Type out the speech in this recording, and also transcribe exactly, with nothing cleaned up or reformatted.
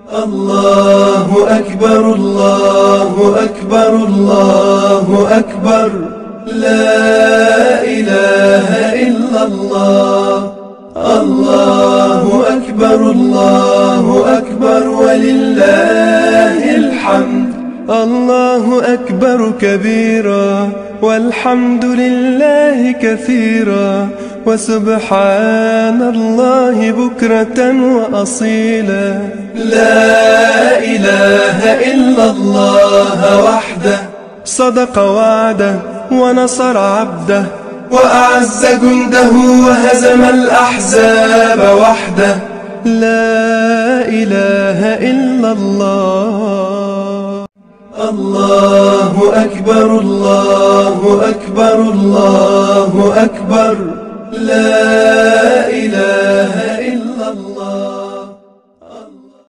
الله أكبر الله أكبر الله أكبر، لا إله إلا الله. الله أكبر الله أكبر ولله الحمد. الله أكبر كبيرا والحمد لله كثيرا، وسبحان الله بكرة وأصيلا. لا إله إلا الله وحده، صدق وعده ونصر عبده، وأعز جنده وهزم الأحزاب وحده. لا إله إلا الله. الله أكبر الله أكبر الله أكبر، لا إله